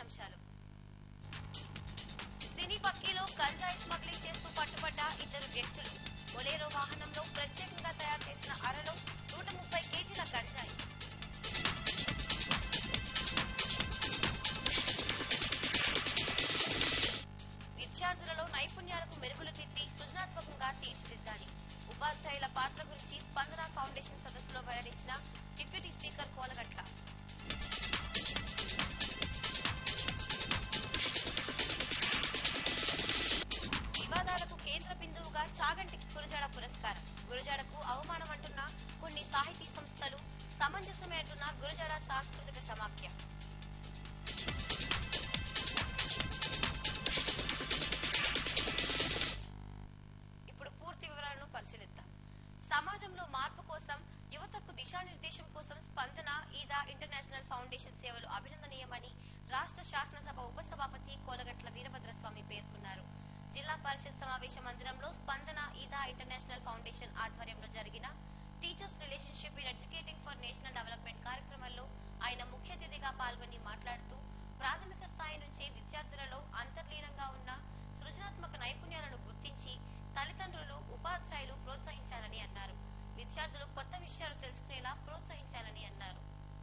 ముఖ్యాంశాలు. సినీ పక్కీలో గంజాయి స్మగ్లింగ్ చేస్తూ పట్టుబడ్డ ఇద్దరు వ్యక్తులు. బొలేరో వాహనంలో ప్రత్యేకంగా తయారు చేసిన అరలో 130 కేజీల గంజాయి. విద్యార్థులలో నైపుణ్యాలకు మెరుగులు దిద్ది సృజనాత్మకంగా తీర్చిదిద్దాలి. ఉపాధ్యాయుల పాత్ర గురించి స్పందన ఫౌండేషన్ సదస్సులో వెల్లడించిన డిప్యూటీ స్పీకర్ కోలగట్ల. వివాదాలకు కేంద్ర బిందువుగా చాగంటికి గురజాడ పురస్కారం. గురజాడకు అవమానం అంటున్న కొన్ని సాహితీ సంస్థలు, సమంజసమే అంటున్న గురజాడ సాంస్కృతిక సమాఖ్య. ఇప్పుడు పూర్తి వివరాలను పరిశీలిద్దాం. సమాజంలో మార్పు కోసం, యువతకు దిశానిర్దేశం కోసం స్పందన ఈదా ఇంటర్నేషనల్ ఫౌండేషన్ సేవలు అభినందనీయమని రాష్ట్ర శాసనసభ ఉపసభాపతి కోలగట్ల వీరభద్రస్వామి పేర్కొన్నారు. జిల్లా పరిషత్ సమావేశ మందిరంలో స్పందన ఈదా ఇంటర్నేషనల్ ఫౌండేషన్ ఆధ్వర్యంలో జరిగిన teachers relationship in educating for national development కార్యక్రమంలో ఆయన ముఖ్య అతిథిగా పాల్గొని మాట్లాడుతూ ప్రాథమిక స్థాయి నుంచే విద్యార్థులలో అంతర్లీనంగా ఉన్న సృజనాత్మక నైపుణ్యాలను గుర్తించి తల్లిదండ్రులు, ఉపాధ్యాయులు ప్రోత్సహించాలని అన్నారు. విద్యార్థులు కొత్త విషయాలు తెలుసుకునేలా ప్రోత్సహించాలని అన్నారు.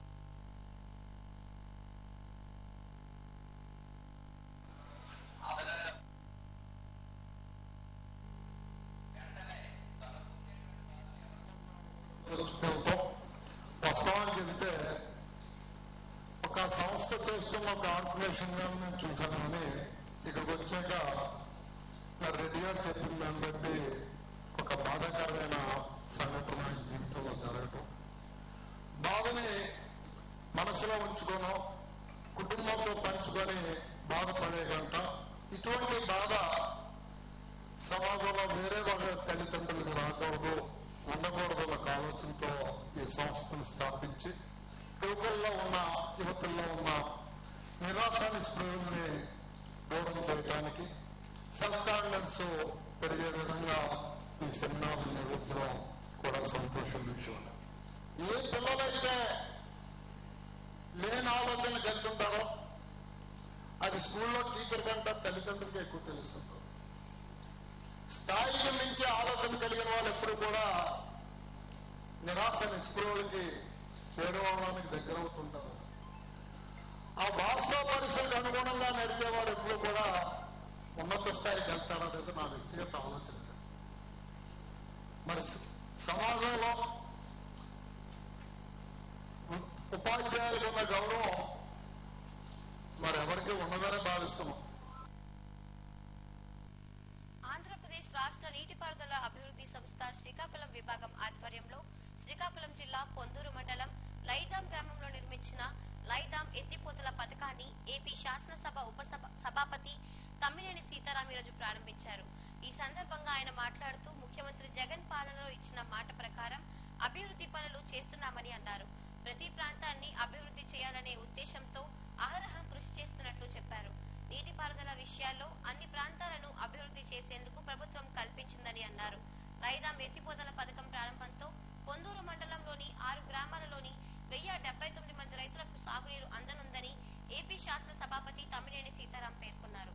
వాస్తవానికి చెబితే ఒక సంస్థ చేస్తున్న ఒక ఆర్గనైజేషన్ గా నేను చూసాను. కానీ ఇక్కడికి వచ్చాక రెడ్డి గారు చెప్పిన దాన్ని బట్టి ఒక బాధాకరమైన సంఘటన జీవితంలో జరగటం, బాధని మనసులో ఉంచుకోను, కుటుంబంతో పంచుకొని బాధపడే గంట. ఇటువంటి బాధ సమాజంలో వేరే ఒక తల్లిదండ్రులకు రాకూడదు, ఉండకూడదు అన్న ఆలోచనతో ఈ సంస్థను స్థాపించి యువతుల్లో ఉన్న నిరాశ నిస్పృహల్ని దూరం చేయడానికి, సెల్ఫ్ కాన్ఫిడెన్స్ పెరిగే విధంగా ఈ సెమినార్లు నిర్వహించడం కూడా సంతోషం విషయం. ఏ పిల్లలైతే లేని ఆలోచనలకు వెళ్తుంటారో అది స్కూల్లో టీచర్ కంటే తల్లిదండ్రులకి ఎక్కువ తెలుస్తుంటారు. స్థాయికి మించి ఆలోచన కలిగిన వాళ్ళు ఎప్పుడు కూడా నిరాశ నిస్పృహలకి చేరువడానికి దగ్గర అవుతుంటారు. ఆ వాస్తవ పరిస్థితులకు అనుగుణంగా నడిచేవారు ఎప్పుడు కూడా ఉన్నత స్థాయికి వెళ్తారనేది నా వ్యక్తిగత ఆలోచన. మరి సమాజంలో ఉపాధ్యాయులకు ఉన్న గౌరవం మరి ఎవరికి ఉన్నదనే భావిస్తున్నాం. ఆంధ్రప్రదేశ్ రాష్ట్ర నీటిపారుదల అభివృద్ధి సంస్థ శ్రీకాకుళం విభాగం ఆధ్వర్యంలో శ్రీకాకుళం జిల్లా పొందూరు మండలం లైదాం గ్రామంలో నిర్మించిన లైదాం ఎత్తిపోతల పథకాన్ని ఏపీ శాసనసభ ఉపసభాపతి తమ్మినేని సీతారాం ఈరోజు ప్రారంభించారు. ఈ సందర్భంగా ఆయన మాట్లాడుతూ ముఖ్యమంత్రి జగన్ పాలనలో ఇచ్చిన మాట ప్రకారం అభివృద్ధి పనులు చేస్తున్నామని అన్నారు. ప్రతి ప్రాంతాన్ని అభివృద్ధి చేయాలనే ఉద్దేశంతో అహరహం కృషి చేస్తున్నట్లు చెప్పారు. నీటిపారుదల విషయాల్లో అన్ని ప్రాంతాలను అభివృద్ధి చేసేందుకు ప్రభుత్వం కల్పించిందని అన్నారు. లైదాం ఎత్తిపోతల పథకం ప్రారంభంతో పొందూరు మండలంలోని 6 గ్రామాలలోని 1079 మంది రైతులకు సాగునీరు అందనుందని ఏపీ శాసన సభాపతి తమ్మినేని సీతారాం పేర్కొన్నారు.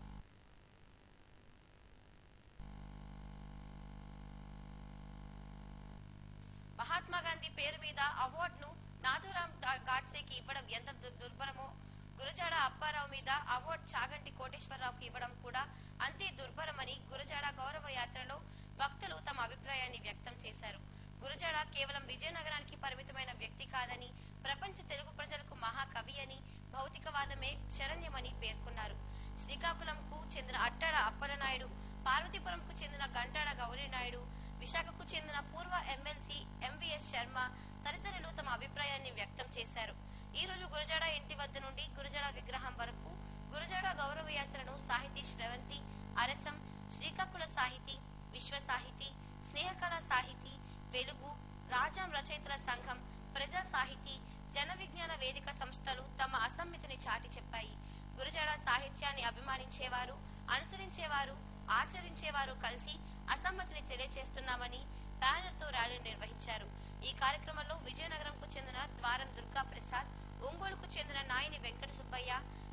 మహాత్మా గాంధీ పేరు మీద అవార్డును నాథూరాం గాడ్సేకి ఇవ్వడం ఎంత దుర్భరమో, గురజాడ అప్పారావు మీద అవార్డు చాగంటి కోటేశ్వరరావుకి ఇవ్వడం కూడా అంతే దుర్భరమని గురజాడ గౌరవ యాత్రలో భక్తులు తమ అభిప్రాయాన్ని వ్యక్తం చేశారు. గురజాడ కేవలం విజయనగరానికి పరిమితమైన వ్యక్తి కాదని, ప్రపంచ తెలుగు ప్రజలకు మహాకవి అని, భౌతికవాదమే శరణ్యమని పేర్కొన్నారు. శ్రీకాకుళంకు చెందిన అట్టాడ అప్పలనాయుడు, పార్వతీపురంకు చెందిన గంటాడ గౌరీనాయుడు, విశాఖకు చెందిన పూర్వ ఎమ్మెల్సీ ఎంవీఎస్ శర్మ తదితరులు తమ అభిప్రాయాన్ని వ్యక్తం చేశారు. ఈ రోజు గురజాడ ఇంటి వద్ద నుండి గురజాడ విగ్రహం వరకు గురజాడ గౌరవ యాత్రను సాహితీ శ్రవంతి, అరసం, శ్రీకాకుళ సాహితీ, విశ్వ సాహితీ, స్నేహకళ సాహితీ, వెలుగు, రాజాం రచయితల సంఘం, ప్రజా సాహితీ, జన విజ్ఞాన వేదిక సంస్థలు తమ అసమ్మితిని చాటి చెప్పాయి. గురజాడ సాహిత్యాన్ని అభిమానించేవారు, అనుసరించేవారు, ఆచరించేవారు కలిసి అసమ్మతిని తెలియజేస్తున్నామని బ్యానర్తో ర్యాలీ నిర్వహించారు. ఈ కార్యక్రమంలో విజయనగరంకు చెందిన ద్వారం దుర్గా ప్రసాద్, ఒంగోలుకు చెందిన నాయని వెంకట సుబ్బయ్య,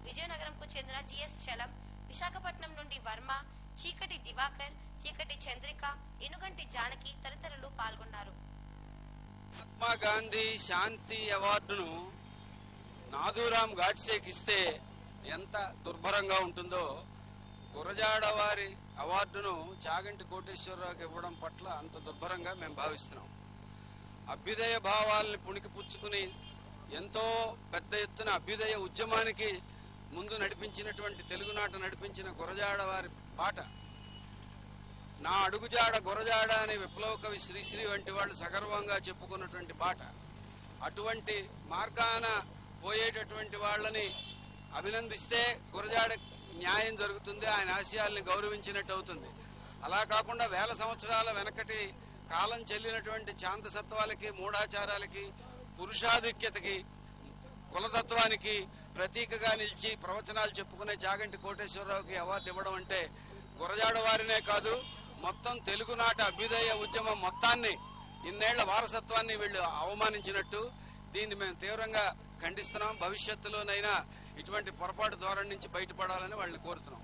విజయనగరంకు చెందిన జిఎస్ చలం, విశాఖపట్నం నుండి వర్మ, చీకటి దివాకర్, చీకటి చంద్రిక, ఇనుగంటి జానకి తదితరులు పాల్గొన్నారు. మహాత్మా గాంధీ శాంతి అవార్డును నాథూరాం గాడ్సేకి ఇస్తే ఎంత దుర్భరంగా ఉంటుందో గురజాడ వారి అవార్డును చాగంటి కోటేశ్వరరావుకి ఇవ్వడం పట్ల అంత దుర్భరంగా మేము భావిస్తున్నాం. అభ్యుదయ భావాల్ని పుణికిపుచ్చుకుని ఎంతో పెద్ద ఎత్తున అభ్యుదయ ఉద్యమానికి ముందు నడిపించినటువంటి తెలుగునాట నడిపించిన గురజాడ వారి పాట, నా అడుగుజాడ గురజాడ అని విప్లవ కవి శ్రీశ్రీ వంటి వాళ్ళు సగర్వంగా చెప్పుకున్నటువంటి పాట. అటువంటి మార్గాన పోయేటటువంటి వాళ్ళని అభినందిస్తే గురజాడ న్యాయం జరుగుతుంది, ఆయన ఆశయాల్ని గౌరవించినట్టు అవుతుంది. అలా కాకుండా వేల సంవత్సరాల వెనకటి కాలం చెల్లినటువంటి శాంతసత్వాలకి, మూఢాచారాలకి, పురుషాధిక్యతకి, కులతత్వానికి ప్రతీకగా నిలిచి ప్రవచనాలు చెప్పుకునే చాగంటి కోటేశ్వరరావుకి అవార్డు ఇవ్వడం అంటే గురజాడ వారినే కాదు, మొత్తం తెలుగునాట అభ్యుదయ ఉద్యమం మొత్తాన్ని, ఇన్నేళ్ల వారసత్వాన్ని వీళ్ళు అవమానించినట్టు. దీన్ని మేము తీవ్రంగా ఖండిస్తున్నాం. భవిష్యత్తులోనైనా ఇటువంటి పొరపాటు ధోరణి నుంచి బయటపడాలని వాళ్ళని కోరుతున్నాం.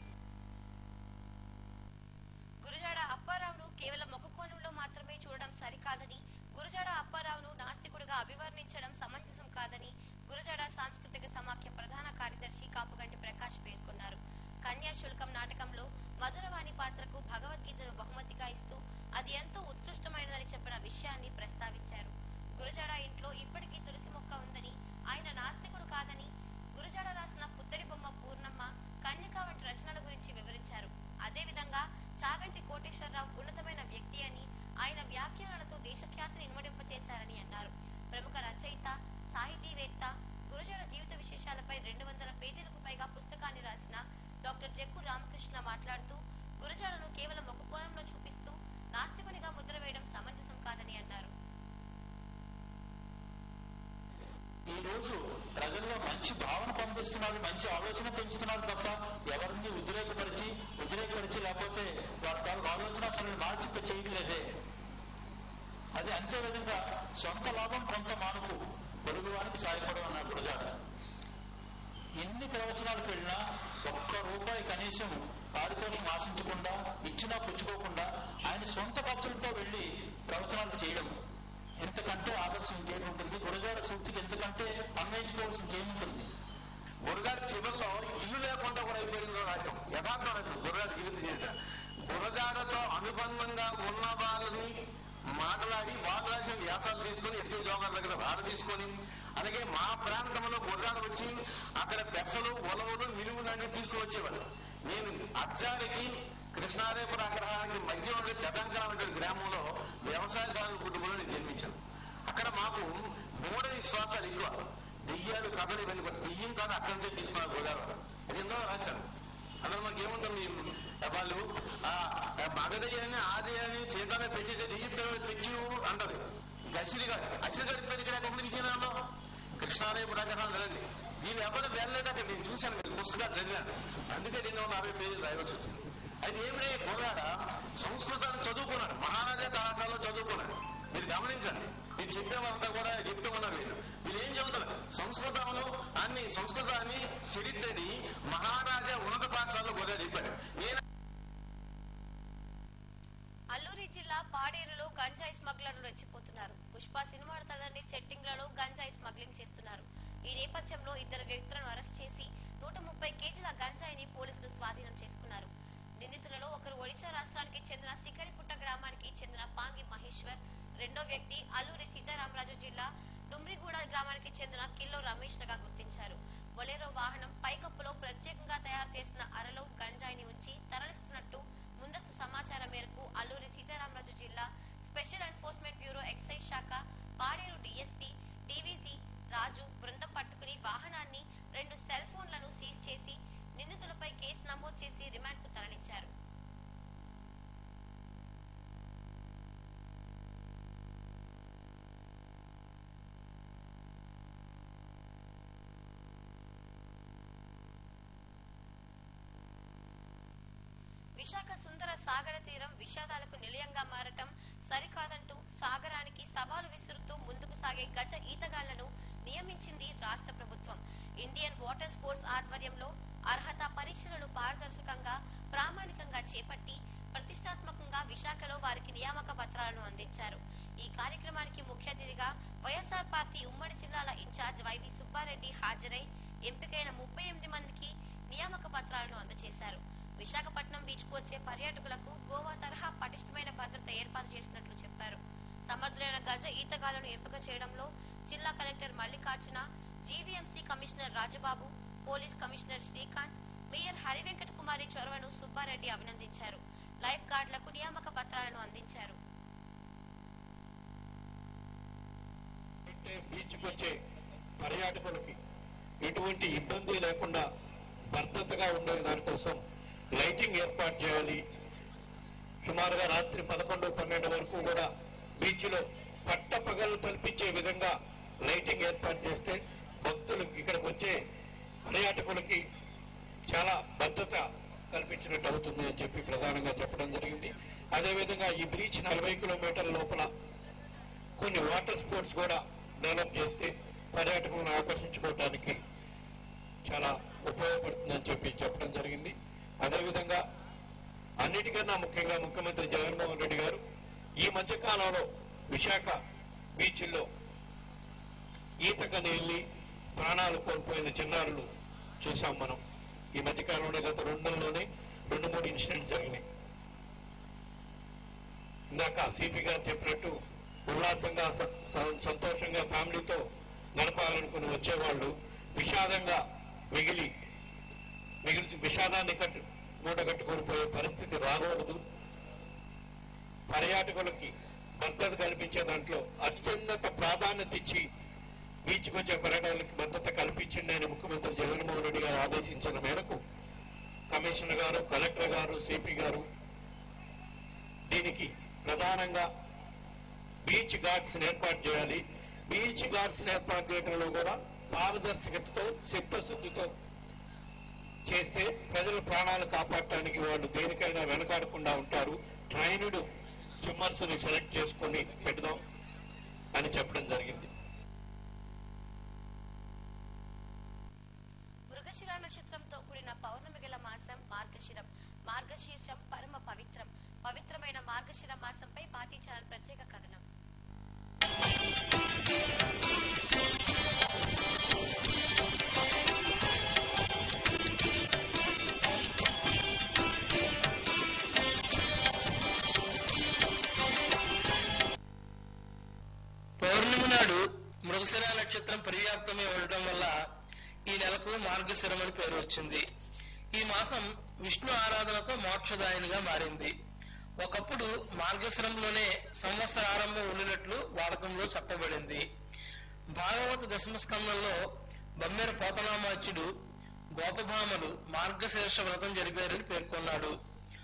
గురజాడ అప్పారావును కేవలం ఒక కోణంలో మాత్రమే చూడడం సరికాదని, గురజాడ అప్పారావును నాస్తికుడిగా అభివర్ణించడం సమంజసం కాదని గురజాడ సాంస్కృతిక సమాఖ్య ప్రధాన కార్యదర్శి కాపుగంటి ప్రకాష్ పేర్కొన్నారు. కన్యాశుల్కం నాటకంలో మధురవాణి పాత్రకు భగవద్గీతను బహుమతిగా ఇస్తూ అది ఎంతో ఉత్కృష్టమైనదని చెప్పిన విషయాన్ని ప్రస్తావించారు. గురజాడ ఇంట్లో ఇప్పటికీ తులసి మొక్క ఉందని, ఆయన నాస్తికుడు కాదని, గురజాడ రాసిన పుత్తడి బొమ్మ పూర్ణమ్మ, కన్యక వంటి రచనల గురించి వివరించారు. అదేవిధంగా చాగంటి కోటేశ్వరరావు ఉన్నతమైన వ్యక్తి అని, ఆయన వ్యాఖ్యానాలతో దేశఖ్యాతిని ఇనుమడింపచేశారని అన్నారు. ప్రముఖ రచయిత, సాహితీవేత్త, గురజాడ జీవిత విశేషాలపై 200 పేజీలకు పైగా పుస్తకాన్ని రాసిన డాక్టర్ జక్కు రామకృష్ణ మాట్లాడుతూ, గురజాడను కేవలం ఒక కోణంలో చూపిస్తూ నాస్తికునిగా ముద్ర వేయడం సమంజసం కాదని అన్నారు. ఈ రోజు ప్రజల్లో మంచి భావన పంపిస్తున్నారు, మంచి ఆలోచన పెంచుతున్నారు తప్ప ఎవరిని ఉద్రేకపరిచి లేకపోతే వారి తాలూకు ఆలోచన అసలు మార్చి చేయట్లేదే. అది అంతే విధంగా సొంత లాభం కొంత మానుకు పొరుగువానికి సాయపడం అన్నాడు గురజాడ. ఎన్ని ప్రవచనాలకు వెళ్ళినా ₹1 కనీసం పారితోషం ఆశించకుండా, ఇచ్చినా పుచ్చుకోకుండా ఆయన సొంత ఖర్చులతో వెళ్ళి ప్రవచనాలు చేయడం, ఎంతకంటే ఆదర్శం ఇంకేముంటుంది? గురజాడ సూక్తికి ఎంతకంటే అన్వయించుకోవాల్సిన ఇంకేముంటుంది? గురజాడ చివరిలో ఇల్లు లేకుండా కూడా అయిపోయిందో రాశాం, యథార్థం రాశాం. గురజాడ జీవిత చరిత్ర గురజాడతో అనుబంధంగా ఉన్న వాళ్ళని మాట్లాడి వాళ్ళు రాసిన వ్యాసాలు తీసుకొని ఎస్ఐ జోగార్ దగ్గర బాధ తీసుకొని, అలాగే మా ప్రాంతంలో గురజాడ వచ్చి అక్కడ పెసలు, ఉలవలు, మినుములన్నీ తీసుకువచ్చేవాళ్ళు. నేను అజ్జాడికి కృష్ణాదేపుర అగ్రహానికి మధ్య ఉండే పెదంకరం అనే గ్రామంలో వ్యవసాయదారుల కుటుంబంలో నేను జన్మించాను. అక్కడ మాకు మూఢ విశ్వాసాలు ఎక్కువ, దెయ్యాలు, కథలు ఇవన్నీ. దెయ్యం కాదు, అక్కడి నుంచే తీసుకున్నారు గురజాడ. అది ఎన్నో రాశాను. అందులో మనకి ఏముంటుంది, వాళ్ళు మగదయ్యాన్ని ఆదయాన్ని చేతానే పెంచే దెయ్యం తెచ్చి అంటది. అసిరిగాడు పేరు ఇక్కడ ఎక్కడ విజయనగరంలో కృష్ణాదేపుర అగ్రహారం వెళ్ళండి. వీళ్ళు ఎవరు వెళ్ళలేదు అక్కడ, నేను చూశాను, మీరు పుస్తకాలు చదివాను. అందుకే 240 పేజీలు రాయవలసి వచ్చింది. అయితే ఏమిటే గురజాడ సంస్కృతాన్ని చదువుకున్నాడు, మహారాజా కళాశాలలో చదువుకున్నాడు. మీరు గమనించండి, మీరు చెప్పేవారంతా కూడా చెప్తూ ఉన్నారు. వీళ్ళు ఏం చెబుతారు, సంస్కృతాన్ని చరిత్రని మహారాజా ఉన్నత పాఠశాలలో గురజాడ చెప్పాడు. అల్లూరి జిల్లా పాడేరులో గంజాయి స్మగ్లర్లు రెచ్చిపోతున్నారు. పుష్ప సినిమా తదని సెట్టింగ్లలో గంజాయి స్మగ్లింగ్ చేస్తున్నారు. ఈ నేపథ్యంలో 2 వ్యక్తులను అరెస్ట్ చేసి 130 కేజీల గంజాయిని పోలీసులు స్వాధీనం చేసుకున్నారు. నిందితులలో ఒకరు ఒడిశా రాష్ట్రానికి చెందిన సికరిపుట్ట గ్రామానికి చెందిన పాంగి మహేశ్వర్, రెండో వ్యక్తి అల్లూరి సీతారామరాజు జిల్లా డుమ్రిగూడ గ్రామానికి చెందిన కిల్లో రమేష్ గా గుర్తించారు. బొలెరో వాహనం పైకప్పులో ప్రత్యేకంగా తయారు చేసిన అరలో గంజాయిని ఉంచి తరలిస్తున్నట్టు ముందస్తు సమాచారం మేరకు అల్లూరి సీతారామరాజు జిల్లా స్పెషల్ ఎన్ఫోర్స్మెంట్ బ్యూరో ఎక్సైజ్ శాఖ పాడేరు డిఎస్పీ డివిసి రాజు బృందం పట్టుకుని వాహనాన్ని 2 సెల్ ఫోన్లను సీజ్ చేసి నిందితులపై కేసు నమోదు చేసి రిమాండ్ కు తరలించారు. విశాఖ సుందర సాగర తీరం విషాదాలకు నిలయంగా మారటం సరికాదంటూ సాగరానికి సవాలు విసురుతూ ముందుకు సాగే గజ ఈతగాళ్లను నియమించింది రాష్ట్ర ప్రభుత్వం. ఇండియన్ వాటర్ స్పోర్ట్స్ ఆధ్వర్యంలో అర్హత పరీక్షలను పారదర్శకంగా ప్రామాణికంగా చేపట్టి ప్రతిష్టాత్మకంగా విశాఖలో వారికి నియామక పత్రాలను అందించారు. ఈ కార్యక్రమానికి ముఖ్య అతిథిగా వైఎస్ఆర్ పార్టీ ఉమ్మడి జిల్లాల ఇన్ఛార్జ్ వైవి సుబ్బారెడ్డి హాజరై ఎంపికైన 38 మందికి నియామక పత్రాలను అందజేశారు. విశాఖపట్నం బీచ్ కు వచ్చే పర్యాటకులకు గోవా తరహా పటిష్టమైన భద్రత ఏర్పాటు చేసినట్లు చెప్పారు. సమర్థులైన గజ ఈతగాళ్లను ఎంపిక చేయడంలో జిల్లా collector Mallikarjuna, GVMC commissioner Rajababu, police commissioner Srikanth, mayor Harivenkata Kumari చొరవను సుబ్బారెడ్డి అభినందించారు. లైఫ్ గార్డులకు నియామక పత్రాలను అందించారు. బీచ్కి వచ్చే పర్యాటకులకి ఎటువంటి ఇబ్బంది లేకుండా భద్రతగా ఉండే దానికోసం లైటింగ్ ఏర్పాటు చేయాలి. సుమారుగా రాత్రి 11-12 వరకు కూడా బీచ్లో పట్టపగలు కల్పించే విధంగా లైటింగ్ ఏర్పాటు చేస్తే భక్తులకు ఇక్కడికి వచ్చే పర్యాటకులకి చాలా భద్రత కల్పించినట్టు అవుతుంది అని చెప్పి ప్రధానంగా చెప్పడం జరిగింది. అదేవిధంగా ఈ బ్రీచ్ 40 కిలోమీటర్ల లోపల కొన్ని వాటర్ స్పోర్ట్స్ కూడా డెవలప్ చేస్తే పర్యాటకులను ఆకర్షించుకోవడానికి చాలా ఉపయోగపడుతుందని చెప్పి చెప్పడం జరిగింది. అదేవిధంగా అన్నిటికన్నా ముఖ్యంగా ముఖ్యమంత్రి జగన్మోహన్ రెడ్డి గారు ఈ మధ్యకాలంలో విశాఖ బీచ్ల్లో ఈతకని వెళ్ళి ప్రాణాలు కోల్పోయిన చిన్నారులు చూసాం మనం. ఈ మధ్యకాలంలో గత 2 నెలల్లోనే 2-3 ఇన్సిడెంట్స్ జరిగినాయి. ఇందాక సిపి గారు చెప్పినట్టు ఉల్లాసంగా సంతోషంగా ఫ్యామిలీతో గడపాలనుకుని వచ్చేవాళ్ళు విషాదంగా మిగిలి విషాదాన్ని మూటగట్టుకొని పరిస్థితి రాకూడదు. పర్యాటకులకి భద్రత కల్పించే దాంట్లో అత్యున్నత ప్రాధాన్యత ఇచ్చి బీచ్కి వచ్చే పర్యాటకులకి భద్రత కల్పించింది అని ముఖ్యమంత్రి జగన్మోహన్ రెడ్డి గారు ఆదేశించిన మేరకు కమిషనర్ గారు, కలెక్టర్ గారు, సిపి గారు దీనికి ప్రధానంగా బీచ్ గార్డ్స్ ఏర్పాటు చేయాలి. బీచ్ గార్డ్స్ ఏర్పాటు చేయడంలో కూడా పారదర్శకతతో చిత్తశుద్ధితో చేస్తే ప్రజల ప్రాణాలు కాపాడటానికి వాళ్ళు దేనికైనా వెనకాడకుండా ఉంటారు. ట్రైన్డ్ స్విమ్మర్స్ ని సెలెక్ట్ చేసుకొని పెడదాం అని చెప్పడం జరిగింది. మృగశిర నక్షత్రంతో కూడిన పౌర్ణమి గల మాసం మార్గశిరం. మార్గశీర్షం పరమ పవిత్రం. పవిత్రమైన మార్గశిర మాసంపై పాతి ఛానల్ ప్రత్యేక కథనం. పౌర్ణమి నాడు మృగశిర నక్షత్రం పర్యాప్తమై ఉండటం వల్ల ఈ నెలకు మార్గశిరం అని పేరు వచ్చింది. ఈ మాసం విష్ణు ఆరాధనతో మోక్షదాయినిగా మారింది. ఒకప్పుడు మార్గశిరంలోనే సంవత్సరారంభం ఉండినట్లు వాడకంలో చెప్పబడింది. భాగవత దశమస్కందంలో బమ్మెర పోతనామాచ్యుడు గోపభామలు మార్గశీర్ష వ్రతం జరిపారని పేర్కొన్నాడు.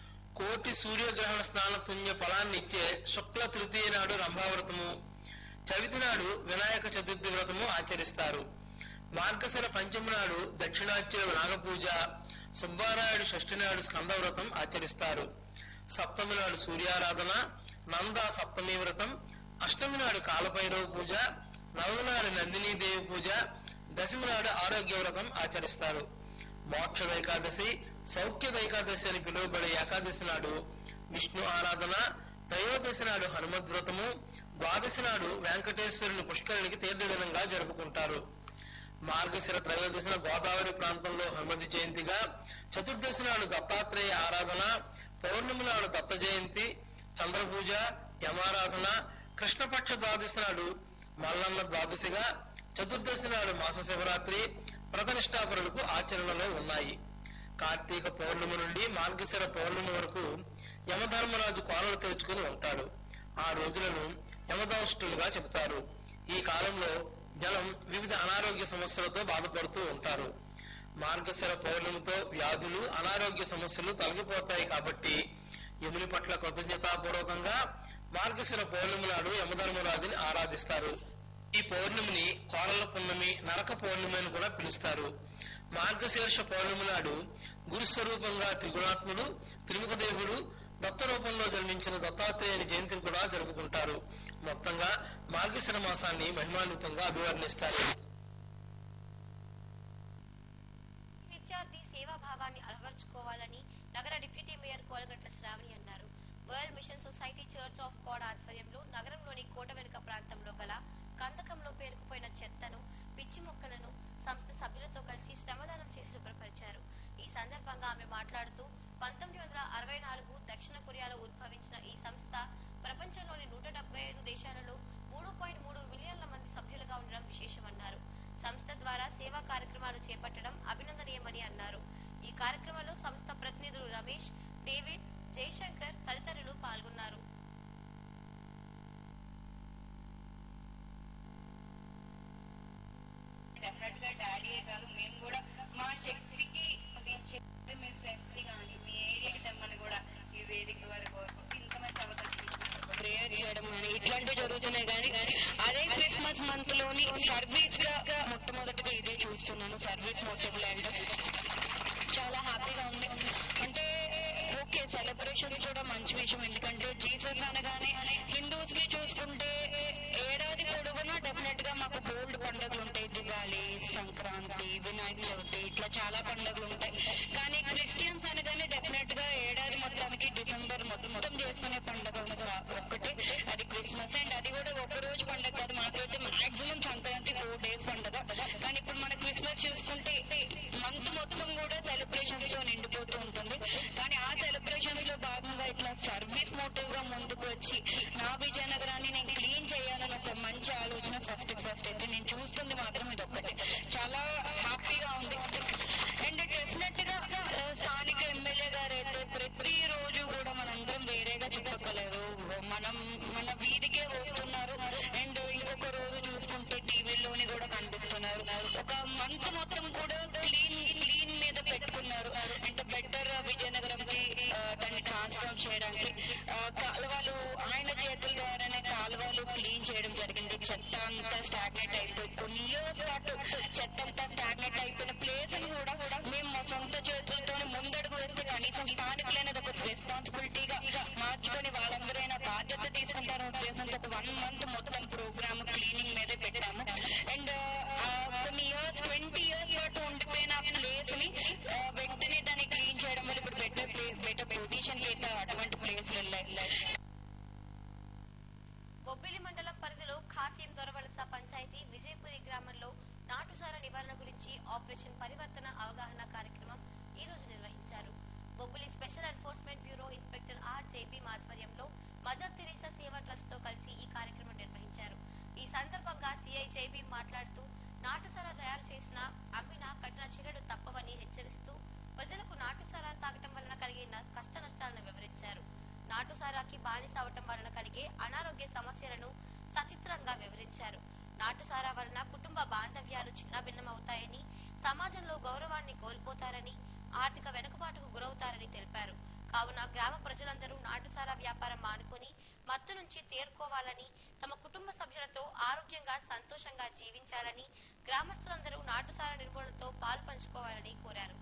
కోటి సూర్యగ్రహణ స్నాన తుల్య ఫలాన్ని ఇచ్చే శుక్ల తృతీయ నాడు రంభావ్రతము, చవితి నాడు వినాయక చతుర్థి వ్రతము ఆచరిస్తారు. మార్గశిర పంచమి నాడు దక్షిణాచ్యుల నాగపూజ, సుబ్బారాయుడు షష్ఠి నాడు స్కందవ్రతం ఆచరిస్తారు. సప్తమి నాడు సూర్యారాధన, నంద సప్తమి వ్రతం, అష్టమి నాడు కాలభైరవ పూజ, నవమి నాడు నందినీదేవి పూజ, దశమి నాడు ఆరోగ్య వ్రతం ఆచరిస్తారు. మోక్ష ఏకాదశి, సౌఖ్య ఏకాదశి అని పిలువబడే ఏకాదశి నాడు విష్ణు ఆరాధన, త్రయోదశి నాడు హనుమద్వ్రతము, ద్వాదశి నాడు వెంకటేశ్వరుని పుష్కరునికి తీర్థదినంగా జరుపుకుంటారు. మార్గశిర త్రయోదశిన గోదావరి ప్రాంతంలో హనుమతి జయంతిగా, చతుర్దశి నాడు దత్తాత్రేయ ఆరాధన, పౌర్ణమి నాడు దత్త జయంతి, చంద్రపూజ, యమారాధన, కృష్ణపక్ష ద్వాదశి నాడు మల్లన్న ద్వాదశిగా, చతుర్దశి నాడు మాస శివరాత్రి వ్రతనిష్టాపరులకు ఆచరణలో ఉన్నాయి. కార్తీక పౌర్ణమి నుండి మార్గశిర పౌర్ణమి వరకు యమధర్మరాజు కోరలు తెరుచుకుని ఉంటాడు. ఆ రోజులను యమదౌష్టులుగా చెబుతారు. ఈ కాలంలో జనం వివిధ అనారోగ్య సమస్యలతో బాధపడుతూ ఉంటారు. మార్గశిర పౌర్ణమితో వ్యాధులు, అనారోగ్య సమస్యలు తొలగిపోతాయి కాబట్టి యముని పట్ల కృతజ్ఞతాపూర్వకంగా మార్గశిర పౌర్ణమి నాడు యమధర్మరాజుని ఆరాధిస్తారు. ఈ పౌర్ణమిని కోరల పున్నమి, నరక పౌర్ణమి అని కూడా పిలుస్తారు. మార్గశీర్ష పౌర్ణమి నాడు గురుస్వరూపంగా త్రిగుణాత్ముడు త్రిముఖ దేవుడు దత్త రూపంలో జన్మించిన దత్తాత్రేయుని జయంతిని కూడా జరుపుకుంటారు. మొత్తంగా మార్గశిర మాసాన్ని మహిమాన్వితంగా అభివర్ణిస్తారు. విద్యార్థి సేవాభావాన్ని అలవర్చుకోవాలని నగర డిప్యూటీ మేయర్ కోలగట్ల శ్రావణి అన్నారు. World mission society church of God ఆధ్వర్యంలో నగరంలోని కోట వెనుక ప్రాంతంలో గల కందకంలో పేరుకుపోయిన చెత్తను, పిచ్చి మొక్కలను సంస్థ సభ్యులతో కలిసి శ్రమదానం చేసి శుభ్రపరిచారు. ఈ సందర్భంగా ఆమె మాట్లాడుతూ 1964 దక్షిణ కొరియాలో ఉద్భవించిన ఈ సంస్థ ప్రపంచంలోని 175 దేశాలలో 3.3 మిలియన్ల మంది సభ్యులుగా ఉండడం విశేషమన్నారు. సంస్థ ద్వారా సేవా కార్యక్రమాలు చేపట్టడం అభినందనీయమని అన్నారు. ఈ కార్యక్రమంలో సంస్థ ప్రతినిధులు రమేష్, డేవిడ్, జయశంకర్ తదితరులు పాల్గొన్నారు. డెఫినెట్ గా డాడీయే కాదు, మేము కూడా మా శక్తికి మీ ఫ్రెండ్స్ ని కానీ మీ ఏరియాకి తెమ్మని కూడా ఈ వేదిక వరకు ఇంతమంది ప్రేయర్ చేయడం కానీ ఇట్లాంటివి జరుగుతున్నాయి. కానీ అదే క్రిస్మస్ మంత్ లోని సర్వీస్ గా మొట్టమొదటిగా ఇదే చూస్తున్నాను. సర్వీస్ మోటివ్ అంటే చాలా హ్యాపీగా ఉంది. అంటే ఓకే, సెలబ్రేషన్స్ కూడా మంచి విషయం. ఎందుకంటే జీసస్ అనగానే హిందూస్ కి చూసుకుంటే ఏడాది పొడుగునా డెఫినెట్ గా మాకు బోల్డ్ పండుగలు ఉంటాయి. దివాళీ, సంక్రాంతి, వినాయక చవితి, ఇట్లా చాలా పండుగలు ఉంటాయి. కానీ క్రిస్టియన్స్ అనగానే డెఫినెట్ గా ఏడాది మొత్తానికి డిసెంబర్ మొత్తం చేసుకునే పండుగ ఒక్కటే, అది క్రిస్మస్. అండ్ అది కూడా ఒక రోజు పండుగ కాదు, మాకైతే మాక్సిమం సంక్రాంతి 4 days పండుగ. కానీ ఇప్పుడు మన క్రిస్మస్ చూసుకుంటే మంత్ మొత్తం కూడా సెలబ్రేషన్స్ తో నిండిపోతూ ఉంటుంది. కానీ ఆ సెలబ్రేషన్స్ లో భాగంగా ఇట్లా సర్వీస్ మోటివ్ గా ముందుకు వచ్చి నా విజయనగరాన్ని నేను క్లీన్ చేయాలని ఒక మంచి ఆలోచన ఫస్ట్ అయితే నేను చూస్తుంది మాత్రం ఇది ఒక్కటే. చాలా హ్యాపీగా ఉంది. అండ్ డెఫినెట్ గా స్థానిక ఎమ్మెల్యే గారు అయితే ప్రతిరోజు కూడా మనందరం వేరేగా చెప్పక్కలేదు, మన వీధికే వస్తున్నారు. అండ్ ఇంకొక రోజు చూసుకుంటే టీవీలోని కూడా కనిపిస్తున్నారు. ఒక మంత్ మొత్తం కూడా క్లీన్ మీద పెట్టుకున్నారు. అంటే బెటర్ విజయనగరంకి దాన్ని ట్రాన్స్ఫార్మ్ చేయడానికి కాలువలు ఆయన చేతుల ద్వారానే కాలువలు క్లీన్ చేయడం జరిగింది. చెత్త అంతా స్టాగ్నేట్ అయిపోయి కొన్ని ఇయర్స్ పాటు చెత్త అంతా స్టాగ్నేట్ అయిపోయిన ప్లేస్ కూడా మేము మా సొంత చేతులతో ముందడుగు వేస్తే కనీసం స్థానికులైనది ఒక రెస్పాన్సిబిలిటీగా మార్చుకొని వాళ్ళందరైనా బాధ్యత తీసుకుంటారు ఉద్దేశంతో 1 month మొత్తం ప్రోగ్రామ్ క్లీనింగ్ మీదే పెట్టాము. అండ్ కొన్ని ఇయర్స్ 20 years పాటు ఉండిపోయిన ప్లేస్ ని వెంటనే దాన్ని క్లీన్ చేయడం వల్ల ఇప్పుడు బెటర్ పొజిషన్ కి అయితే అటువంటి ప్లేస్ వెళ్ళాయి. బొబ్బిలి మండలం పరిధిలో ఖాసీం దొరవలస పంచాయతీ విజయపురి గ్రామంలో నాటుసార నివారణ గురించి ఆపరేషన్ పరివర్తన అవగాహన కార్యక్రమం ఈ రోజు నిర్వహించారు. Bobbili special enforcement bureau inspector R.J.B. ఆధ్వర్యంలో మదర్ తెరీసా సేవా ట్రస్ట్ తో కలిసి ఈ కార్యక్రమం నిర్వహించారు. ఈ సందర్భంగా సిఐ జేబీ మాట్లాడుతూ నాటుసారా తయారు చేసిన అమ్మినా కఠిన చర్యలు తప్పవని హెచ్చరిస్తూ ప్రజలకు నాటుసారా తాగటం వలన కలిగే కష్ట నష్టాలను వివరించారు. నాటుసారాకి బానిస అవటం వలన కలిగే అనారోగ్య సమస్యలను సచిత్రంగా వివరించారు. నాటుసారా వలన కుటుంబ బాంధవ్యాలు చిన్నాభిన్నమవుతాయని, సమాజంలో గౌరవాన్ని కోల్పోతారని, ఆర్థిక వెనుకబాటుకు గురవుతారని తెలిపారు. కావున గ్రామ ప్రజలందరూ నాటుసారా వ్యాపారం మానుకొని మత్తు నుంచి తేరుకోవాలని, తమ కుటుంబ సభ్యులతో ఆరోగ్యంగా సంతోషంగా జీవించాలని, గ్రామస్తులందరూ నాటుసారా నిర్మూలనతో పాలు పంచుకోవాలని కోరారు.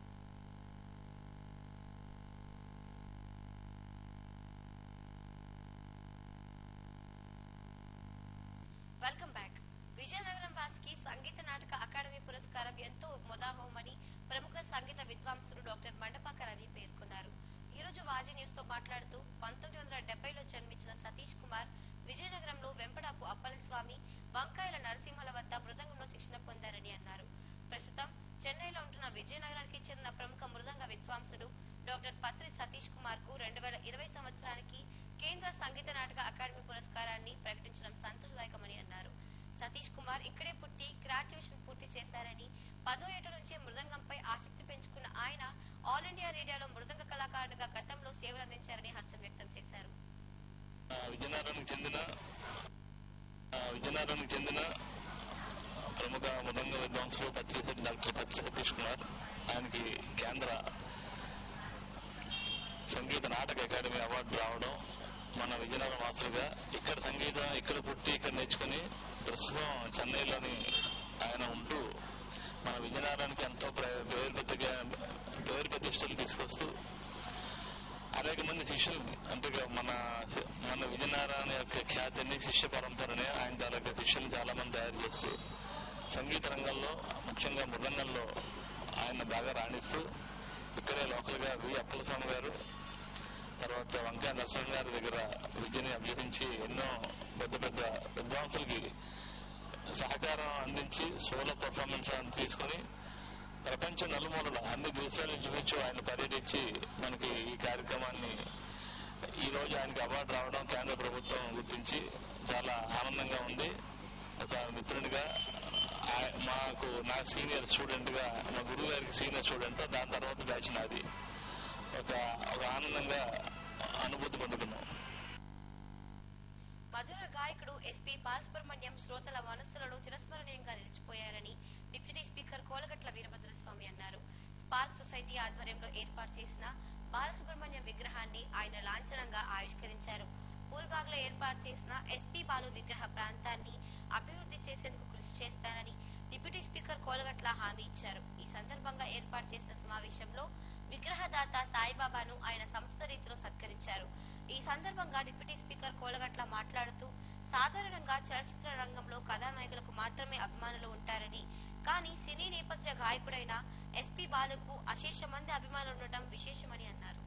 Welcome back. విజయనగరం వాసికి సంగీత నాటక అకాడమీ పురస్కారం ఎంతో మొదాహోమని ప్రముఖ సంగీత విద్వాంసుడు డాక్టర్ మండపాక రవి పేర్కొన్నారు. ఈ రోజు వాజీ న్యూస్ తో మాట్లాడుతూ 1970లో జన్మించిన సతీష్ కుమార్ విజయనగరంలో వెంపడాపు అప్పలస్వామి, వంకాయల నరసింహల వద్ద మృదంగంలో శిక్షణ పొందారని అన్నారు. ప్రస్తుతం చెన్నైలో ఉంటున్న విజయనగరానికి చెందిన ప్రముఖ మృదంగ విద్వాంసుడు డాక్టర్ పత్రి సతీష్ కుమార్ కు 2020 సంవత్సరానికి కేంద్ర సంగీత నాటక అకాడమీ పురస్కారాన్ని ప్రకటించడం సంతోషదాయకమని అన్నారు. సతీష్ కుమార్ ఇక్కడే పుట్టి గ్రాడ్యుయేషన్ పూర్తి చేశారని, 10వ ఏట నుంచే మృదంగంపై ఆసక్తి పెంచుకున్న ఆయన ఆల్ ఇండియా రేడియోలో మృదంగ కళాకారునిగా గతంలో సేవలు అందించారని హర్షం వ్యక్తం చేశారు. విజయనగరానికి చెందిన ప్రముఖ మృదంగ విద్వాంసులు డాక్టర్ పత్రి సతీష్ కుమార్, ఆయనకి కేంద్ర సంగీత నాటక అకాడమీ అవార్డు రావడం, మన విజయనగరం వాసులుగా ఇక్కడ సంగీతం ఇక్కడ పుట్టి ఇక్కడ నేర్చుకుని ప్రస్తుతం చెన్నైలోని ఆయన ఉంటూ మన విజయనగరానికి ఎంతో పేరు ప్రతిష్టలు తీసుకొస్తూ అనేక మంది శిష్యుల్ని అంటే మన విజయనగరం యొక్క ఖ్యాతిని శిష్య పరంపరని ఆయన తాలూకా శిష్యులు చాలా మంది తయారు చేస్తూ సంగీత రంగంలో ముఖ్యంగా మృదంగంలో ఆయన బాగా రాణిస్తూ ఇక్కడే లోకల్గా వి అప్పలస్వామి గారు తర్వాత వంకాయ నరసింహ గారి దగ్గర విద్యని అభ్యసించి ఎన్నో పెద్ద పెద్ద విద్వాంసులకి సహకారం అందించి సోలో పర్ఫార్మెన్స్ తీసుకొని ప్రపంచ నలుమూలల అన్ని దేశాలు చూపించి ఆయన పర్యటించి మనకి ఈ కార్యక్రమాన్ని ఈరోజు ఆయనకి అవార్డు రావడం కేంద్ర ప్రభుత్వం గుర్తించి చాలా ఆనందంగా ఉంది. ఒక మిత్రునిగా మాకు నా సీనియర్ స్టూడెంట్గా మా గురువు గారికి సీనియర్ స్టూడెంట్, దాని తర్వాత బ్యాచ్ నాది. ఒక ఆనందంగా అనుభూతి పొందుతున్నాం. మధుర గాయకుడు ఎస్పీ బాలసుబ్రహ్మణ్యం శ్రోతల మనస్సులలో చిరస్మరణీయంగా నిలిచిపోయారని డిప్యూటీ స్పీకర్ కోలగట్ల వీరభద్రస్వామి అన్నారు. స్పార్క్ సొసైటీ ఆధ్వర్యంలో ఏర్పాటు చేసిన బాలసుబ్రహ్మణ్యం విగ్రహాన్ని ఆయన లాంఛనంగా ఆవిష్కరించారు. పూల్బాగ్ లో ఏర్పాటు చేసిన ఎస్పీ బాలు విగ్రహ ప్రాంతాన్ని అభివృద్ధి చేసేందుకు కృషి చేస్తానని డిప్యూటీ స్పీకర్ కోలగట్ల హామీ ఇచ్చారు. ఈ సందర్భంగా ఏర్పాటు చేసిన సమావేశంలో విగ్రహదాత సాయిబాబాను ఆయన సంస్థ రీతిలో సత్కరించారు. ఈ సందర్భంగా డిప్యూటీ స్పీకర్ కోలగట్ల మాట్లాడుతూ సాధారణంగా చలచిత్ర రంగంలో కథానాయకులకు మాత్రమే అభిమానులు ఉంటారని, కానీ సినీ నేపథ్య గాయకుడైన ఎస్పీ బాలుకు అశేష మంది అభిమానులు ఉండటం విశేషమని అన్నారు.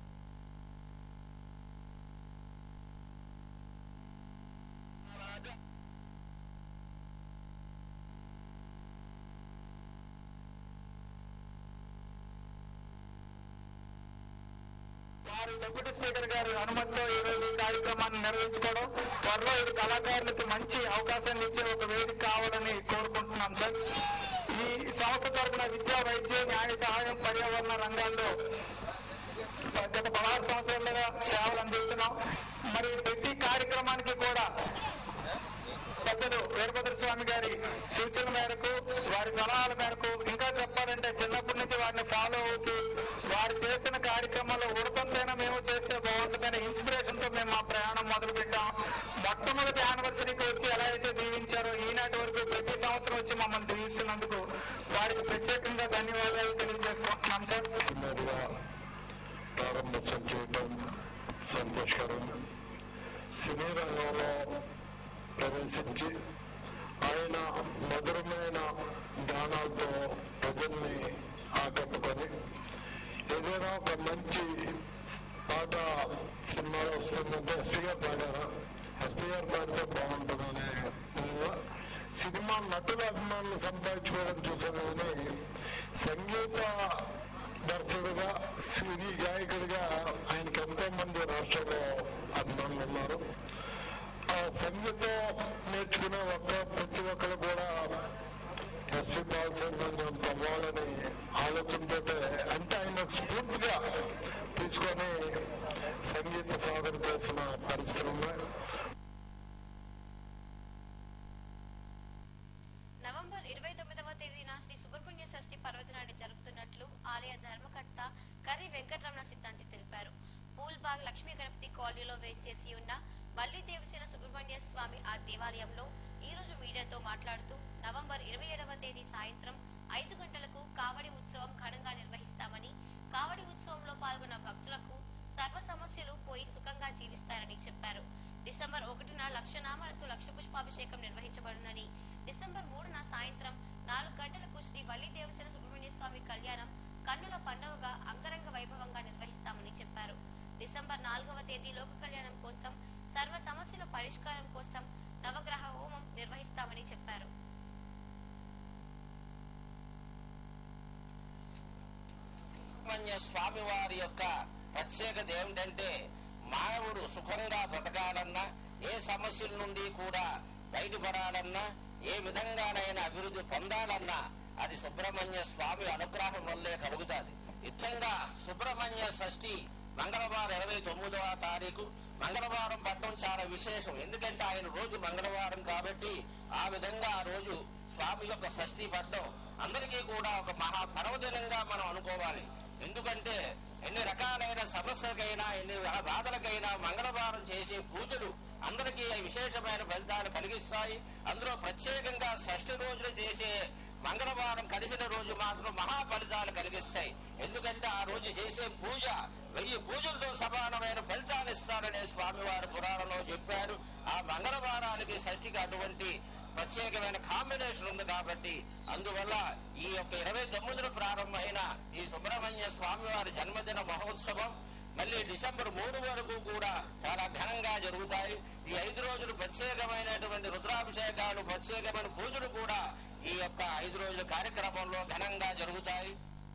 డిప్యూటీ స్పీకర్ గారి అనుమతితో ఈ రోజు ఈ కార్యక్రమాన్ని నిర్వహించుకోవడం, త్వరలో ఇది కళాకారులకు మంచి అవకాశాన్ని ఇచ్చే ఒక వేదిక కావాలని కోరుకుంటున్నాం సార్. ఈ సంస్థ తరఫున విద్యా, వైద్య, న్యాయ సహాయం, పర్యావరణ రంగాల్లో గత 16 సంవత్సరాలుగా సేవలు అందిస్తున్నాం. మరి ప్రతి కార్యక్రమానికి కూడా పెద్దలు వీరభద్రస్వామి గారి సూచనల మేరకు, వారి సలహాల మేరకు, ఇంకా చెప్పాలంటే చిన్నప్పటి నుంచి వారిని ఫాలో అవుతూ వారు చేస్తున్న కార్యక్రమాల్లో ఉడతంతైనా మేము చేస్తే బాగుంటుందనే ఇన్స్పిరేషన్ తో మేము మా ప్రయాణం మొదలు పెట్టాం. మొట్టమొదటి యానివర్సరీకి వచ్చి ఎలా అయితే దీవించారో ఈనాటి వరకు ప్రతి సంవత్సరం వచ్చి మమ్మల్ని దీవిస్తున్నందుకు వారికి ప్రత్యేకంగా ధన్యవాదాలు తెలియజేసుకుంటున్నాం సార్. ప్రారంభోత్సవం చేయడం సంతోషకరం. సినీ రంగంలో ప్రవేశించి ఆయన మధురమైన గానాలతో ప్రజల్ని ఆకట్టుకొని ఏదైనా ఒక మంచి పాట సినిమాలో వస్తుందంటే ఎస్పీ గారు పాడారా, ఎస్పీ గారు పాడితే బాగుంటుందనే సినిమా నటుల అభిమానులు సంపాదించుకోవడం చూసాను. కానీ సంగీత దర్శకుడిగా, సినీ గాయకుడిగా ఆయనకి ఎంతో మంది రాష్ట్రంలో అభిమానులు ఉన్నారు. ఆ సంగీతం నేర్చుకునే ప్రతి ఒక్కరు కూడా ఎస్పీ బాలసుబ్రహ్మణ్యం తవ్వాలని ఆలోచనతో అంటే ఆయన స్ఫూర్తిగా తీసుకొని సంగీత సాధన చేసిన పరిస్థితులు ఉన్నాయి. నవంబర్ 29వ తేదీన శ్రీ సుబ్రహ్మణ్య షష్ఠి పర్వదినాన్ని జరుపుతున్నట్లు ఆలయ ధర్మకర్త కర్రి వెంకటరమణ సిద్ధాంతి తెలిపారు. పూల్బాగ్ లక్ష్మీ గణపతి కాలనీలో వేంచేసి ఉన్న వల్లి దేవసేన సుబ్రహ్మణ్య స్వామి ఆ దేవాలయంలో ఈ రోజు మీడియాతో మాట్లాడుతూ నవంబర్ 27వ తేదీ సాయంత్రం 5 గంటలకు కావడి ఉత్సవం ఘనంగా నిర్వహిస్తామని, కావడి ఉత్సవంలో పాల్గొన్న భక్తులకు సర్వ సమస్యలు పోయి సుఖంగా జీవిస్తారని చెప్పారు. డిసెంబర్ 1న లక్షనామాలతో లక్ష పుష్పాభిషేకం నిర్వహించబడునని, డిసెంబర్ 3న సాయంత్రం 4 గంటలకు శ్రీ వల్లి దేవసేన సుబ్రహ్మణ్య స్వామి కళ్యాణం కన్నుల పండుగగా అంగరంగ వైభవంగా నిర్వహిస్తామని చెప్పారు. డిసెంబర్ 4వ తేదీ లోక కళ్యాణం కోసం, సర్వ సమస్యల పరిష్కారం కోసం నవగ్రహ హోమం నిర్వహిస్తామని చెప్పారు. స్వామి వారి యొక్క ప్రత్యేకత ఏమిటంటే మానవుడు సుఖంగా బ్రతకాలన్నా, ఏ సమస్యల నుండి కూడా బయటపడాలన్నా, ఏ విధంగానైనా అభివృద్ధి పొందాలన్నా అది సుబ్రహ్మణ్య స్వామి అనుగ్రహం వల్లే కలుగుతుంది. ఇట్లంగా సుబ్రహ్మణ్య షష్ఠి మంగళవారం 29వ తారీఖు మంగళవారం పట్టడం చాలా విశేషం. ఎందుకంటే ఆయన రోజు మంగళవారం కాబట్టి ఆ విధంగా ఆ రోజు స్వామి యొక్క షష్ఠి పట్టడం అందరికీ కూడా ఒక మహా పర్వదినంగా మనం అనుకోవాలి. ఎందుకంటే ఎన్ని రకాలైన సమస్యలకైనా, ఎన్ని బాధలకైనా మంగళవారం చేసే పూజలు అందరికీ విశేషమైన ఫలితాలు కలిగిస్తాయి. అందులో ప్రత్యేకంగా షష్ఠి రోజులు చేసే మంగళవారం కలిసిన రోజు మాత్రం మహా ఫలితాలు కలిగిస్తాయి. ఎందుకంటే ఆ రోజు చేసే పూజ 1000 పూజలతో సమానమైన ఫలితాలు ఇస్తారనే స్వామివారు పురాణంలో చెప్పారు. ఆ మంగళవారానికి షష్ఠికి అటువంటి ప్రత్యేకమైన కాంబినేషన్ ఉంది కాబట్టి అందువల్ల ఈ యొక్క 29న ప్రారంభమైన ఈ సుబ్రహ్మణ్య స్వామివారి జన్మదిన మహోత్సవం మళ్ళీ డిసెంబర్ 3 వరకు కూడా చాలా ఘనంగా జరుగుతాయి. ఈ 5 రోజులు ప్రత్యేకమైనటువంటి రుద్రాభిషేకాలు, ప్రత్యేకమైన పూజలు కూడా ఈ యొక్క 5 రోజుల కార్యక్రమంలో ఘనంగా జరుగుతాయి.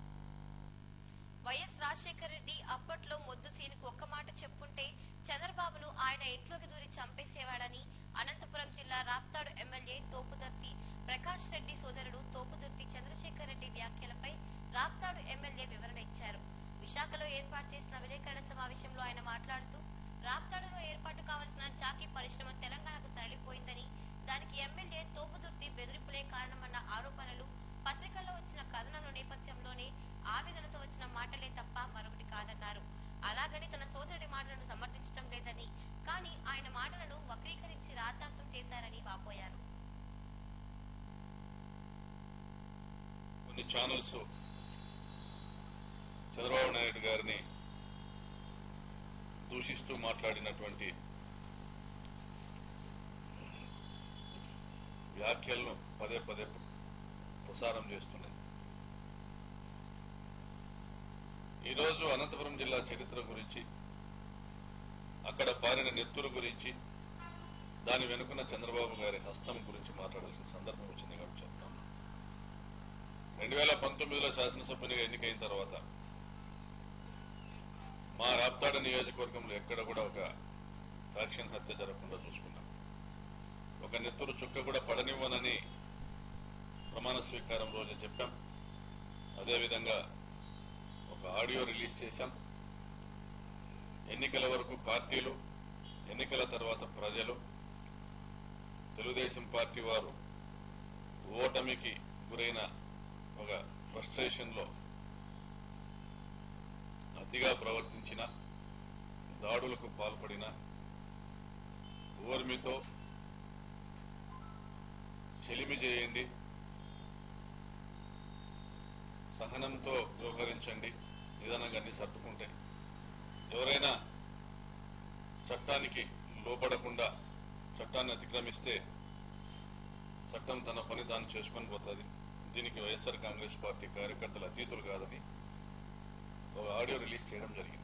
వైఎస్ రాజశేఖర రెడ్డి అప్పట్లో మొద్దు సీనుకు ఒక్క మాట చెప్పుంటే చంద్రబాబును ఆయన ఇంట్లోకి దూరి చంపేసేవాడని అనంతపురం జిల్లా రాప్తాడు ఎమ్మెల్యే తోపుదుర్తి ప్రకాష్ రెడ్డి సోదరుడు తోపుదుర్తి చంద్రశేఖర్ రెడ్డి వ్యాఖ్యలపై రాప్తాడు ఎమ్మెల్యే వివరణ ఇచ్చారు. విశాఖలో ఏర్పాటు చేసిన విలేకరుల సమావేశంలో ఆయన మాట్లాడుతూ రాప్తాడులో ఏర్పాటు కావాల్సిన చాకీ పరిశ్రమ తెలంగాణకు తరలిపోయిందని, దానికి ఎమ్మెల్యే తోపుదుర్తి బెదిరింపులే కారణమన్న ఆరోపణలు పత్రికల్లో వచ్చిన కథనాల నేపథ్యంలోనే ఆవేదనతో వచ్చిన మాటలే తప్ప మరొకటి కాదన్నారు. అలాగని తన సోదరుడి మాటలను సమర్థించడం లేదని, కానీ ఆయన మాటలను వక్రీకరించి రాద్ధాంతం చేశారని వాపోయారు. కొన్ని ఛానల్స్ చంద్రబాబు నాయుడు గారిని దూషిస్తూ మాట్లాడినటువంటి వ్యాఖ్యలను పదే పదే ప్రసారం చేస్తున్నాయి. ఈరోజు అనంతపురం జిల్లా చరిత్ర గురించి, అక్కడ పారిన నెత్తురు గురించి, దాని వెనుకున్న చంద్రబాబు గారి హస్తం గురించి మాట్లాడాల్సిన సందర్భం వచ్చింది కాబట్టి చెప్తాను. 2019లో శాసనసభ్యునిగా ఎన్నికైన తర్వాత మా రాప్తాడు నియోజకవర్గంలో ఎక్కడ కూడా ఒక ఫ్యాక్షన్ హత్య జరగకుండా చూసుకున్నాం. ఒక నెత్తురు చుక్క కూడా పడనివ్వనని ప్రమాణ స్వీకారం రోజు చెప్పాం. అదేవిధంగా ఒక ఆడియో రిలీజ్ చేశాం. ఎన్నికల వరకు పార్టీలు, ఎన్నికల తర్వాత ప్రజలు, తెలుగుదేశం పార్టీ వారు ఓటమికి గురైన ఒక ఫ్రస్ట్రేషన్లో అతిగా ప్రవర్తించిన, దాడులకు పాల్పడిన, ఓర్మితో చెలిమి చేయండి, సహనంతో వ్యవహరించండి, నిదానంగా అన్ని సర్దుకుంటాయి. ఎవరైనా చట్టానికి లోపడకుండా చట్టాన్ని అతిక్రమిస్తే చట్టం తన పని తాను చేసుకొని పోతుంది. దీనికి వైఎస్ఆర్ కాంగ్రెస్ పార్టీ కార్యకర్తలు అతీతులు కాదని ఒక ఆడియో రిలీజ్ చేయడం జరిగింది.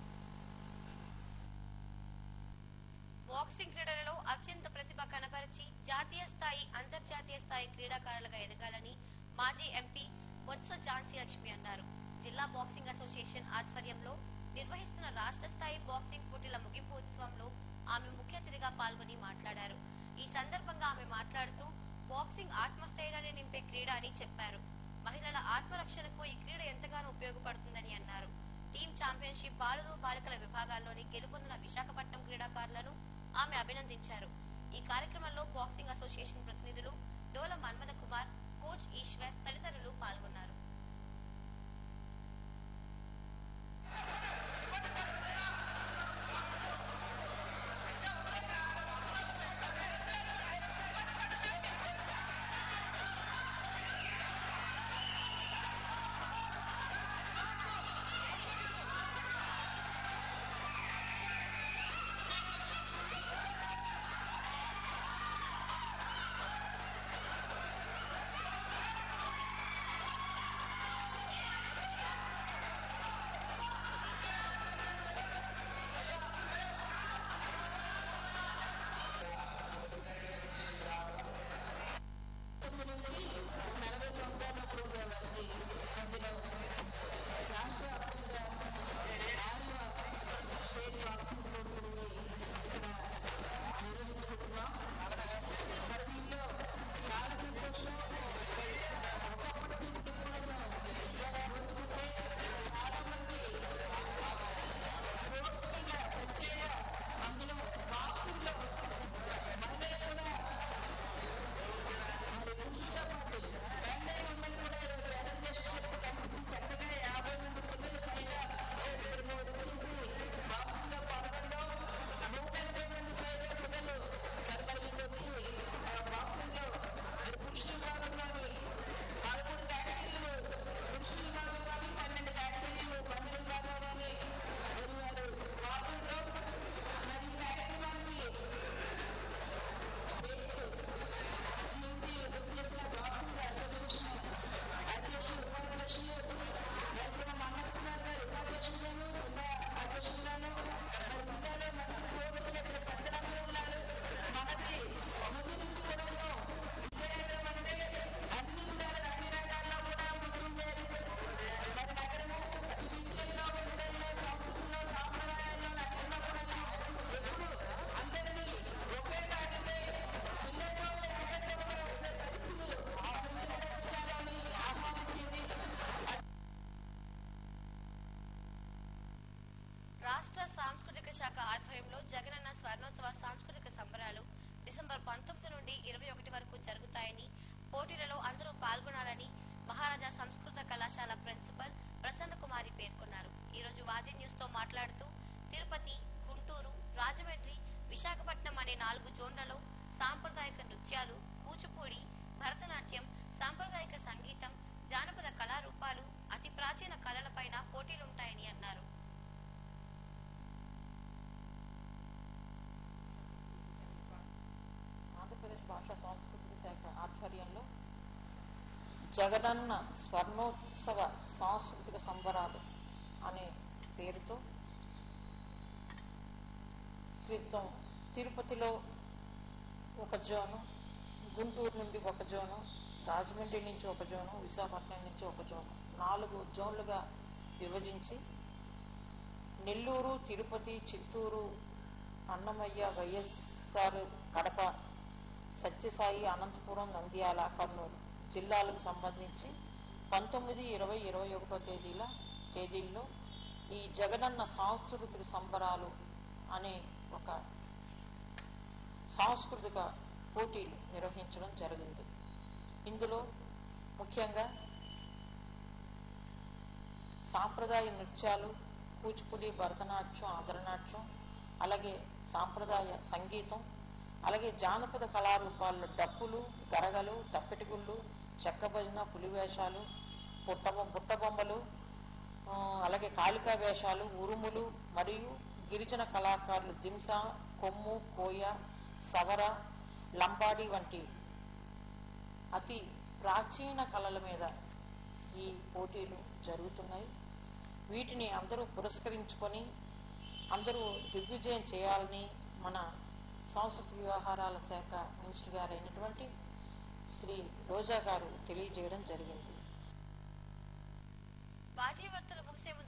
బాక్సింగ్ క్రీడలలో అత్యంత ప్రతిభ కనబరిచి జాతీయ స్థాయి, అంతర్జాతీయ స్థాయి క్రీడాకారులుగా ఎదగాలని మాజీ ఎంపీ బొత్స ఝాన్సీ లక్ష్మి అన్నారు. జిల్లా బాక్సింగ్ అసోసియేషన్ ఆధ్వర్యంలో నిర్వహిస్తున్న రాష్ట్ర స్థాయి బాక్సింగ్ పోటీల ముగింపు ఉత్సవంలో ఆమె ముఖ్య అతిథిగా పాల్గొని మాట్లాడారు. ఈ సందర్భంగా ఆమె మాట్లాడుతూ బాక్సింగ్ ఆత్మస్థైర్యాన్ని నింపే క్రీడ అని చెప్పారు. మహిళల ఆత్మరక్షణకు ఈ క్రీడ ఎంతగానో ఉపయోగపడుతుందని అన్నారు. టీమ్ ఛాంపియన్షిప్ బాలురు, బాలికల విభాగాల్లోని గెలుపొందిన విశాఖపట్నం క్రీడాకారులను ఆమె అభినందించారు. ఈ కార్యక్రమంలో బాక్సింగ్ అసోసియేషన్ ప్రతినిధులు డోల మన్మథ కుమార్, కోచ్ ఈశ్వర్ తదితరులు పాల్గొన్నారు. రాష్ట్ర సాంస్కృతిక శాఖ ఆధ్వర్యంలో జగనన్న స్వర్ణోత్సవ సాంస్కృతిక సంబరాలు డిసెంబర్ 19 నుండి 21 వరకు జరుగుతాయని, పోటీలలో అందరూ పాల్గొనాలని మహారాజా సంస్కృత కళాశాల ప్రిన్సిపల్ ప్రసన్న కుమారి పేర్కొన్నారు. ఈ రోజు వాజీ న్యూస్ తో మాట్లాడుతూ తిరుపతి, గుంటూరు, రాజమండ్రి, విశాఖపట్నం అనే 4 జోన్లలో సాంప్రదాయక నృత్యాలు, కూచిపూడి, భరతనాట్యం, సాంప్రదాయక సంగీతం, జానపద కళారూపాలు, అతి ప్రాచీన కళలపైన పోటీలుంటాయని అన్నారు. ఆంధ్రప్రదేశ్ భాషా సాంస్కృతిక శాఖ ఆధ్వర్యంలో జగనన్న స్వర్ణోత్సవ సాంస్కృతిక సంబరాలు అనే పేరుతో క్రితం తిరుపతిలో ఒక జోను, గుంటూరు నుండి ఒక జోను, రాజమండ్రి నుంచి ఒక జోను, విశాఖపట్నం నుంచి ఒక జోను, 4 జోన్లుగా విభజించి నెల్లూరు, తిరుపతి, చిత్తూరు, అన్నమయ్య, వైఎస్ఆర్, కడప, సత్యసాయి, అనంతపురం, నంద్యాల, కర్నూలు జిల్లాలకు సంబంధించి 19, 20, 21 తేదీల్లో ఈ జగనన్న సాంస్కృతిక సంబరాలు అనే ఒక సాంస్కృతిక పోటీలు నిర్వహించడం జరిగింది. ఇందులో ముఖ్యంగా సాంప్రదాయ నృత్యాలు, కూచిపూడి, భరతనాట్యం, ఆంధ్రనాట్యం, అలాగే సాంప్రదాయ సంగీతం, అలాగే జానపద కళారూపాల్లో డప్పులు, గరగలు, తప్పెటిగుళ్ళు, చెక్క భజన, పులివేషాలు, బుట్టబొమ్మలు, అలాగే కాళికా వేషాలు, ఉరుములు మరియు గిరిజన కళాకారులు దింస, కొమ్ము, కోయ, సవర, లంబాడి వంటి అతి ప్రాచీన కళల మీద ఈ పోటీలు జరుగుతున్నాయి. వీటిని అందరూ పురస్కరించుకొని అందరూ దిగ్విజయం చేయాలని మన సాంస్కృతిక వ్యవహారాల శాఖ మినిస్టర్ గారు అయినటువంటి శ్రీ రోజా గారు తెలియజేయడం జరిగింది. బాజీ వార్తలు ముగిసే